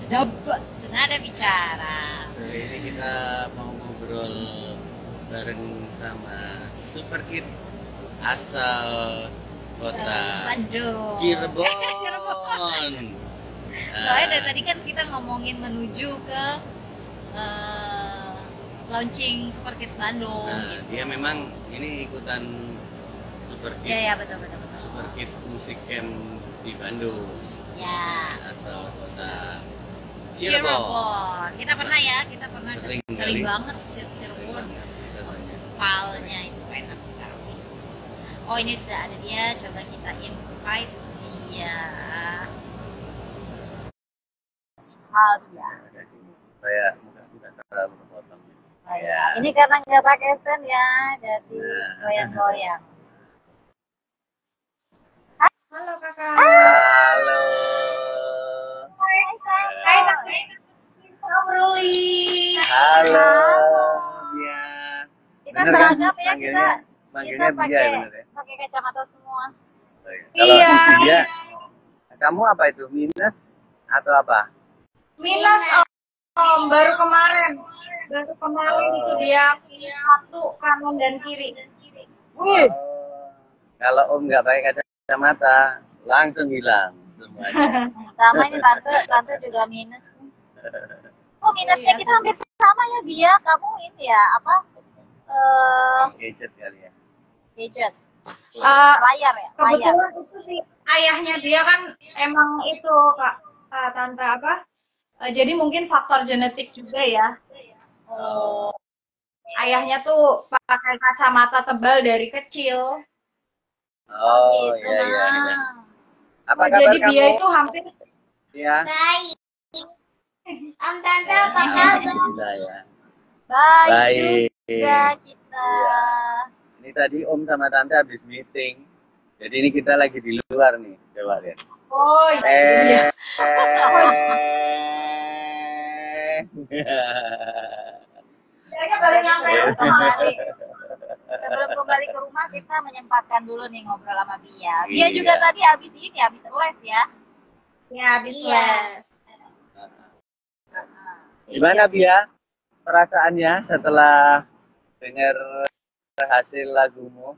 Senada bicara. Sore ini kita mau ngobrol bareng sama Super Kid asal kota Bandung. Cirebon. Cirebon. Soalnya dari tadi kan kita ngomongin menuju ke launching Super Kids Bandung. Nah, dia memang ini ikutan Super Kid. Ya, betul. Super Kid Music Camp di Bandung. Ya. Asal kota Cirebon. Cirebon. Kita pernah sering kali. banget Cirebon. Palnya itu enak sekali. Oh, ini sudah ada dia. Coba kita invite dia. Habia. Kayak bukan terlalu kepotong. Ya. Ini karena nggak pakai stand ya, jadi goyang-goyang. Halo kakak. Halo. Hai Ruli. Halo. Ya. Kita seragam ya, kita Manggilnya Bia pakai ya bener ya? pakai kacamata semua. Kalau Bia, kamu apa itu? Minus atau apa? Minus om, baru kemarin itu dia punya satu kanan dan kiri. Wih. Kalau Om nggak pakai kacamata, langsung hilang semuanya. Sama ini tante juga minus. Oh, minusnya kita hampir sama ya, Bia. Kamu ini ya apa? Gadget kali ya. Gadget. Eh, Layar ya, layar. Kebetulan itu sih ayahnya dia kan emang itu tante apa? Jadi mungkin faktor genetik juga ya. Oh. Ayahnya tuh pakai kacamata tebal dari kecil. Oh Gitu, iya. Nah. Apa kabar Jadi kamu? dia itu hampir Ya. Baik. Om Tante apa kabar? Alhamdulillah ya. Baik juga kita. Ini tadi Om sama Tante habis meeting. Jadi ini kita lagi di luar nih, coba lihat. oh iya. Kayaknya baru nyampe rumah. Sebelum kembali ke rumah kita menyempatkan dulu nih ngobrol sama Bia. Bia Iya. juga tadi habis les ya. Ya habis les. Gimana Bia? Perasaannya setelah dengar hasil lagumu?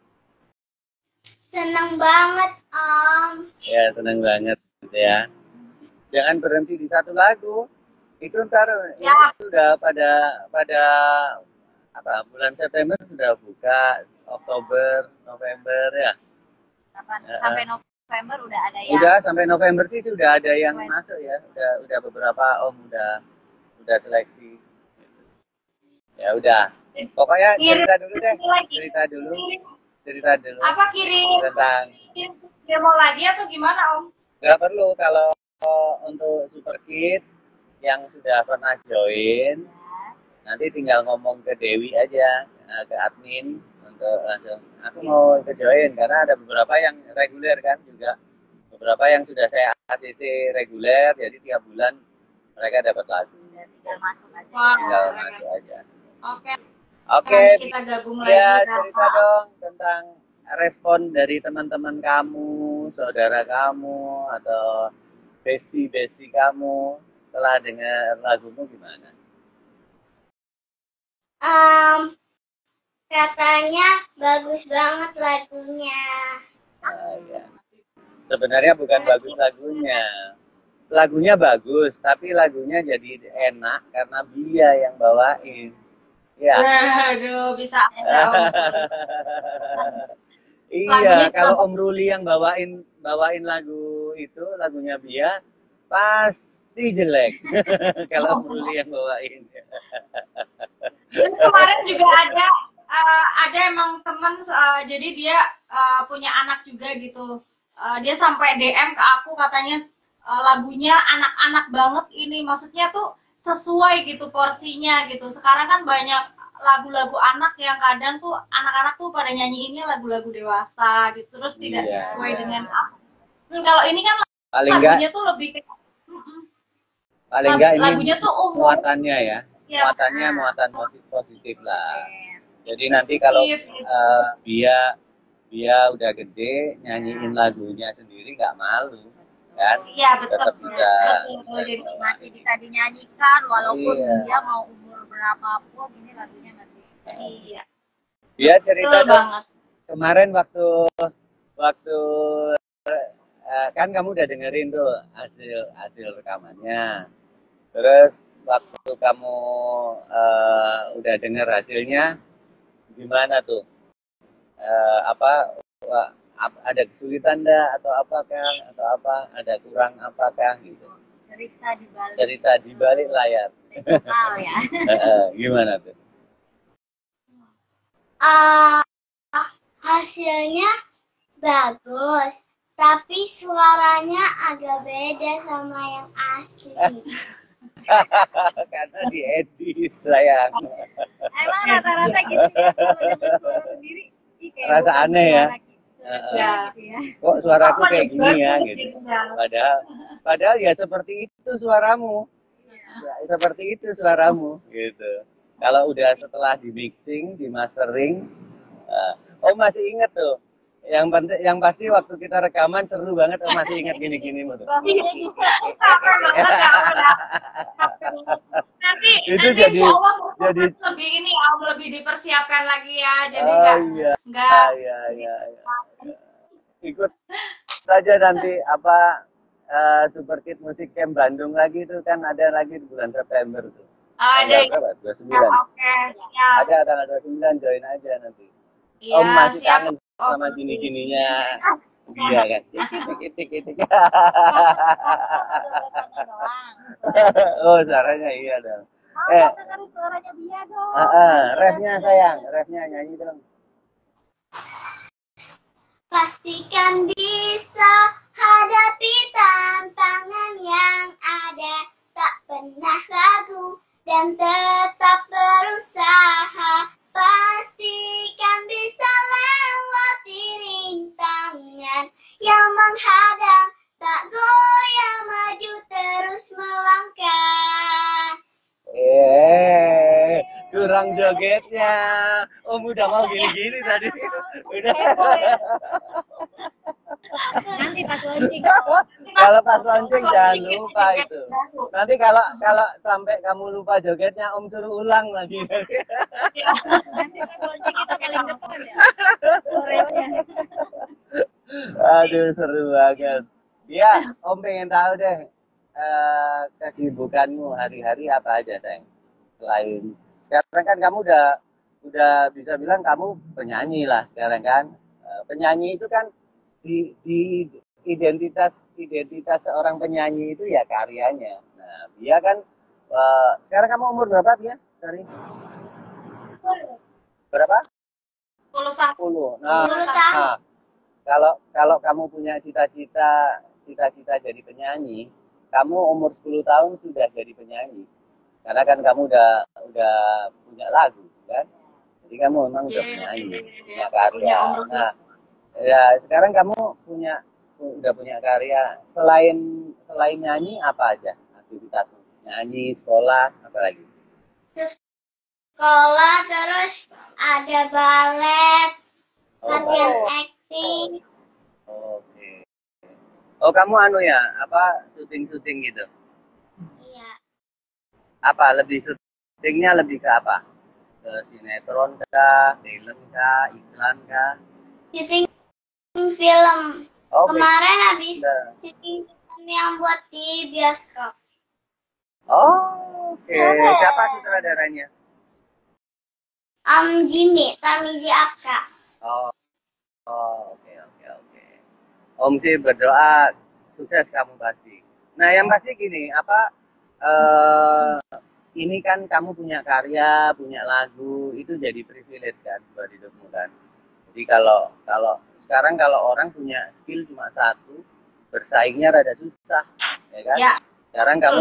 Senang banget, Om. Ya, senang banget ya. Jangan berhenti di satu lagu. Itu ntar Ya. itu sudah pada apa bulan September sudah buka, Oktober, November ya. Sampai November udah ada ya. Udah sampai November sih sudah ada yang Wes. masuk ya. Udah beberapa Om udah seleksi. Ya udah. Pokoknya cerita dulu deh. Cerita dulu Apa kirim tentang demo lagi atau gimana Om? nggak perlu kalau untuk Super Kids yang sudah pernah join nanti tinggal ngomong ke Dewi aja, ke admin untuk langsung aku mau ke join karena ada beberapa yang reguler kan juga, beberapa yang sudah saya ACC reguler jadi 3 bulan mereka dapat lagu. Tinggal masuk aja. Wah. Tinggal masuk aja. Oke. Oke, Nanti kita gabung lagi. ya Kakak. cerita dong tentang respon dari teman-teman kamu, saudara kamu atau bestie kamu setelah dengar lagumu gimana? Katanya bagus banget lagunya. Ya. Sebenarnya bukan bagus lagunya bagus, tapi lagunya jadi enak karena Bia yang bawain. Ya. Aduh, bisa aja Om. Iya, Lagunya kalau cuma- Om Ruli yang bawain lagu itu, lagunya Bia, pasti jelek. Kalau Om Ruli yang bawain. Terus kemarin juga ada emang temen, jadi dia punya anak juga gitu. Dia sampai DM ke aku katanya lagunya anak-anak banget ini, maksudnya tuh sesuai gitu porsinya gitu. Sekarang kan banyak lagu-lagu anak yang kadang tuh anak-anak tuh pada nyanyiinnya lagu-lagu dewasa gitu, terus tidak Iya. sesuai dengan apa. Kalau ini kan Paling enggak lagunya tuh lebih kayak ini lagunya tuh umum. muatannya ya. Ya. Muatannya muatan positif lah. Jadi nanti kalau Bia udah gede nyanyiin lagunya sendiri nggak malu. kan? Iya betul. Tetap bisa. Betul. Jadi Masih bisa dinyanyikan walaupun Iya. dia mau umur berapapun, ini lagunya masih. iya. Dia cerita Betul dong, banget. kemarin waktu kan kamu udah dengerin tuh hasil rekamannya. Terus waktu kamu udah denger hasilnya, gimana tuh? Ada kesulitan enggak atau apakah atau apa? Ada kurang apakah gitu? Cerita di balik Cerita di balik layar. digital ya. Gimana tuh? Hasilnya bagus, tapi suaranya agak beda sama yang asli. Karena diedit sayang. Emang rata-rata gitu ya, kalau dengar suara sendiri, ih, kayak Rasa bukan aneh ya. suara kita Ya. gitu ya. Kok suaraku Apa kayak nih, gini ya bagus gitu. tinggal. Padahal ya seperti itu suaramu. Iya. Ya, seperti itu suaramu gitu. Kalau udah setelah di mixing, di mastering, masih inget tuh. Yang pasti waktu kita rekaman seru banget, masih inget gini-gini tuh. Bahunya gitu. Capek banget ya udah. Nanti Itu nanti jadi- insya Allah jadi- lebih ini lebih dipersiapkan lagi ya. Jadi Oh iya, nggak iya. Ikut saja nanti Super Kid Music Camp Bandung lagi itu kan ada lagi di bulan September tuh. ada. Tanggal berapa? 29. Ya, oke, siap. Ada tanggal 29, join aja nanti. Iya, Om masih siap. kangen sama gini-gininya dia kan. Tik. Oh, suaranya iya dong. Mau dong dengerin suaranya dia dong. Refnya sayang, refnya nyanyi dong. Pastikan bisa hadapi tantangan yang ada, tak pernah ragu dan tetap berusaha. Pastikan bisa lewati rintangan yang menghadang, tak goyah maju terus melangkah. Kurang jogetnya. Om udah mau gini-gini tadi. Udah. Nanti pas launching. Kalau pas launching jangan lupa itu. Nanti kalau sampai kamu lupa jogetnya, Om suruh ulang lagi. Nanti pas launching kita paling depan ya. Korelnya. Aduh, seru banget. Ya, Om pengen tahu deh kesibukanmu hari-hari apa aja, Teng? Selain sekarang kan kamu udah bisa bilang kamu penyanyi lah sekarang kan. Penyanyi itu kan di identitas seorang penyanyi itu ya karyanya. Nah, dia kan sekarang kamu umur berapa dia? Sorry. Berapa? 10 tahun. 10. Nah, 10 tahun. kalau kamu punya cita-cita jadi penyanyi, kamu umur 10 tahun sudah jadi penyanyi. Karena kan kamu udah punya lagu, kan? Jadi kamu memang udah penyanyi, punya karya. Nah, ya sekarang kamu udah punya karya. Selain nyanyi apa aja aktivitasmu? Nyanyi, sekolah, apa lagi? Sekolah, terus ada balet, latihan acting. Oke. Oh, kamu syuting gitu? Iya. Apa syutingnya lebih ke apa? Ke sinetron kah, film kah, iklan kah? Syuting film. Oh, Kemarin habis Nah. syuting film yang buat di bioskop. Oh, oke. Siapa sutradaranya? Jimmy, Tarmizi Apka. Oh, oke. Om sih berdoa sukses kamu pasti. Nah, yang pasti gini, ini kan kamu punya karya, punya lagu, itu jadi privilege kan buat hidupmu kan. Jadi kalau sekarang kalau orang punya skill cuma satu, bersaingnya rada susah, ya kan? Ya. Sekarang kamu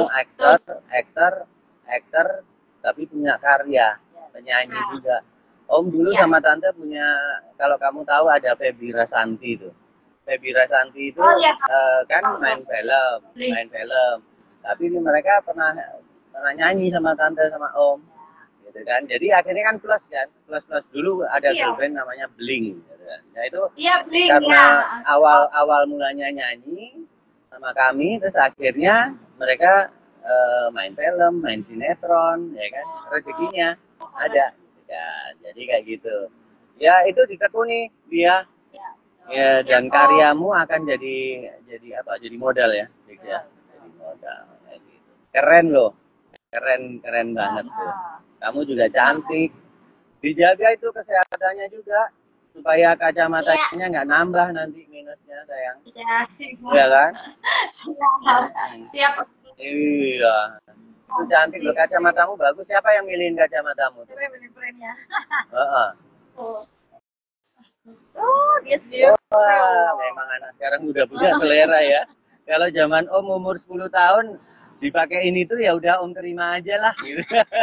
aktor, tapi punya karya, penyanyi juga. Om dulu Ya. sama tante punya, kalau kamu tahu ada Feby Rasanti itu. Feby Rasanti itu Oh, ya. kan main film. Tapi mereka pernah nyanyi sama tante sama Om, gitu kan. Jadi akhirnya kan plus dulu ada Iya. girl band namanya Blink, gitu kan. Nah itu Iya, Blink karena ya. awal mulanya nyanyi, sama kami, terus akhirnya mereka main film, main sinetron, ya kan, rezekinya ada. Ya, jadi kayak gitu. Ya itu ditekuni dia. Ya, dan karyamu akan jadi apa? Jadi modal ya, ya. Jadi modal kayak gitu. Keren loh. Keren banget tuh. Kamu juga cantik. Dijaga itu kesehatannya juga supaya kacamatanya nggak nambah nanti minusnya, sayang. Iya kan? Siap. Iya. Itu cantik loh, kacamatamu bagus. Siapa yang milihin kacamatamu? Siapa yang beli frame-nya? Heeh. Dia sendiri. Wah, memang anak sekarang udah punya selera ya. Kalau zaman Om umur 10 tahun dipakai ini tuh ya udah Om terima aja lah gitu.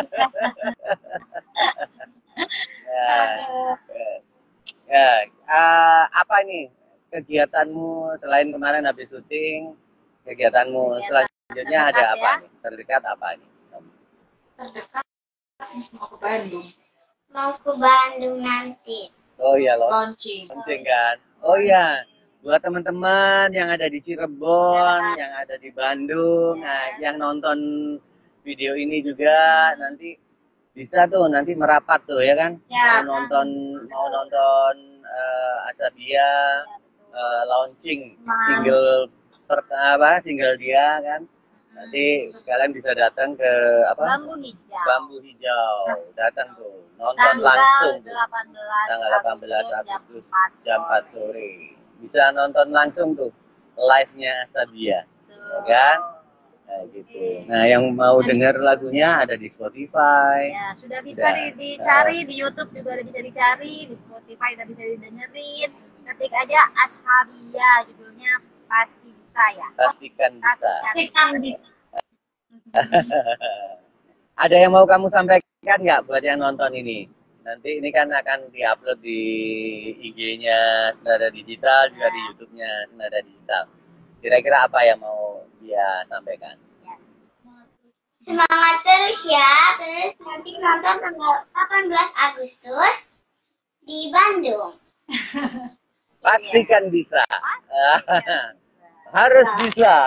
Apa nih kegiatanmu selain kemarin habis syuting? Kegiatanmu selanjutnya ada apa nih? Terdekat apa nih? Terdekat mau ke Bandung. Mau ke Bandung nanti. Oh iya loh. Launching. Kan? Oh iya. Buat teman-teman yang ada di Cirebon, yang ada di Bandung, nah, yang nonton video ini juga nanti bisa tuh nanti merapat tuh ya kan? Ya, mau nonton Asabia launching single dia kan. Nanti kalian bisa datang ke apa? Bambu Hijau. Datang tuh nonton langsung tuh. Tanggal 18 Agustus jam 4 sore. Bisa nonton langsung tuh live-nya Asabia. Ya kan? Nah, gitu. Nah, yang mau denger lagunya ada di Spotify. Ya, sudah bisa dicari di YouTube juga udah bisa dicari, di Spotify udah bisa didengerin. Ketik aja Ashabia judulnya pasti bisa ya. Pastikan bisa. Pastikan bisa. Ada yang mau kamu sampaikan nggak buat yang nonton ini? Nanti ini kan akan diupload di IG-nya Senada Digital, juga di YouTube-nya Senada Digital. Kira-kira apa yang mau dia sampaikan? Semangat terus ya. Terus nanti nonton tanggal 18 Agustus di Bandung. Pastikan bisa. Harus bisa.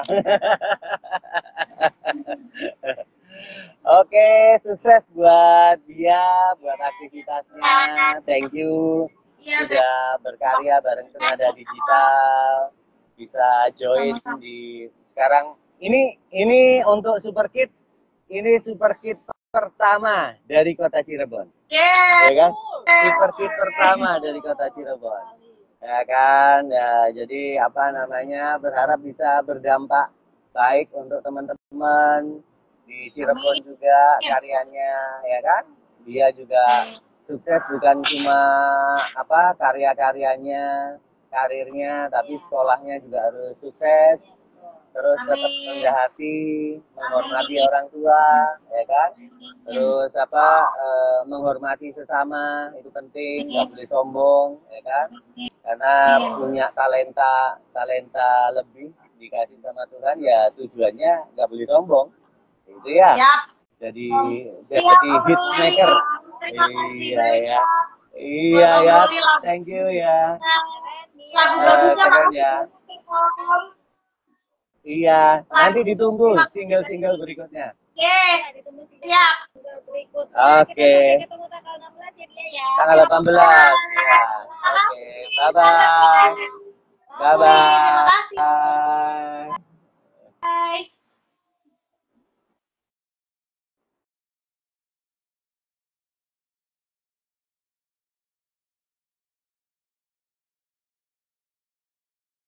Oke, sukses buat dia, buat aktivitasnya. Thank you sudah berkarya bareng Senada Digital. Bisa join di sekarang. Ini untuk Super Kids. Ini Super Kids pertama dari Kota Cirebon. Ya kan? Super Kids pertama dari Kota Cirebon. Ya kan? Ya, jadi apa namanya? Berharap bisa berdampak baik untuk teman-teman di Cirebon juga karyanya, ya kan? Dia juga sukses bukan cuma apa karya-karyanya, karirnya, tapi sekolahnya juga harus sukses. Terus tetap rendah hati, menghormati orang tua, ya kan? Terus apa menghormati sesama itu penting, nggak boleh sombong, ya kan? Karena punya talenta lebih dikasih sama Tuhan, ya tujuannya nggak boleh sombong. Itu ya. Jadi hitmaker. Iya ya. Iya ya. Thank you ya. Keren ya. Iya, nanti ditunggu single-single berikutnya. Yes. Siap. Berikutnya Oke. kita ketemu tanggal 16 ya dia ya. Tanggal 18. Ya. Oke, bye-bye. Bye-bye. Terima kasih. Bye.